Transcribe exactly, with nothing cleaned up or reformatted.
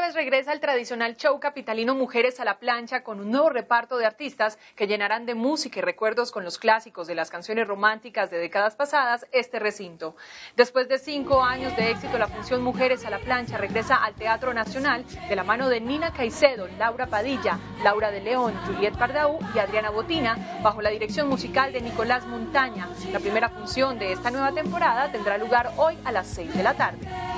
viernes regresa el tradicional show capitalino Mujeres a la Plancha con un nuevo reparto de artistas que llenarán de música y recuerdos con los clásicos de las canciones románticas de décadas pasadas este recinto. Después de cinco años de éxito, la función Mujeres a la Plancha regresa al Teatro Nacional de la mano de Nina Caicedo, Laura Padilla, Laura de León, Juliet Pardaú y Adriana Botina, bajo la dirección musical de Nicolás Montaña. La primera función de esta nueva temporada tendrá lugar hoy a las seis de la tarde.